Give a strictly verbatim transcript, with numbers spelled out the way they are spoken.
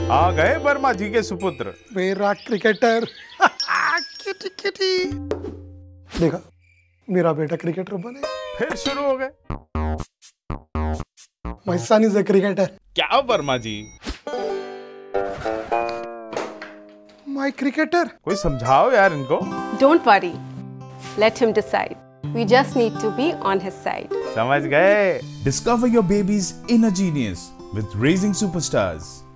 आ गए वर्मा जी के सुपुत्र, मेरा क्रिकेटर। Kitty kitty. देखा, मेरा बेटा क्रिकेटर बने। फिर शुरू हो गए। My son is a cricketer. क्या वर्मा जी? My cricketer. कोई समझाओ यार इनको। Don't worry. Let him decide. We just need to be on his side. समझ गए। Discover your baby's inner genius with Raising Superstars.